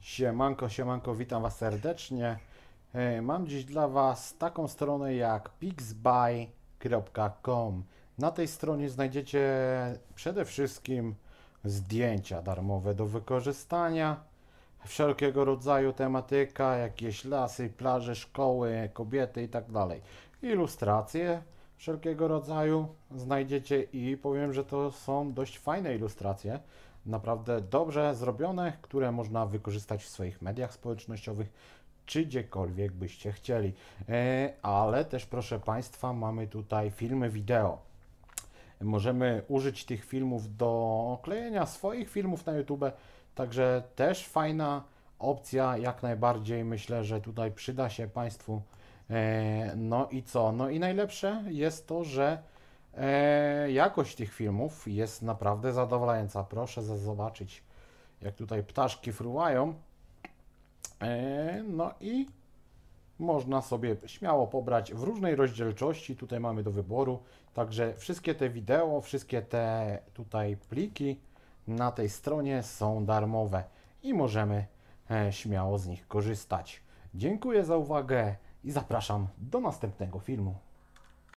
Siemanko, siemanko, witam Was serdecznie. Mam dziś dla Was taką stronę jak pixbuy.com. Na tej stronie znajdziecie przede wszystkim zdjęcia darmowe do wykorzystania, wszelkiego rodzaju tematyka, jakieś lasy, plaże, szkoły, kobiety itd. Ilustracje wszelkiego rodzaju znajdziecie i powiem, że to są dość fajne ilustracje, naprawdę dobrze zrobione, które można wykorzystać w swoich mediach społecznościowych czy gdziekolwiek byście chcieli. Ale też, proszę Państwa, mamy tutaj filmy wideo. Możemy użyć tych filmów do klejenia swoich filmów na YouTube, także też fajna opcja, jak najbardziej myślę, że tutaj przyda się Państwu. No i co? No i najlepsze jest to, że jakość tych filmów jest naprawdę zadowalająca. Proszę zobaczyć, jak tutaj ptaszki fruwają. No i można sobie śmiało pobrać w różnej rozdzielczości. Tutaj mamy do wyboru. Także wszystkie te wideo, wszystkie te tutaj pliki na tej stronie są darmowe i możemy śmiało z nich korzystać. Dziękuję za uwagę i zapraszam do następnego filmu.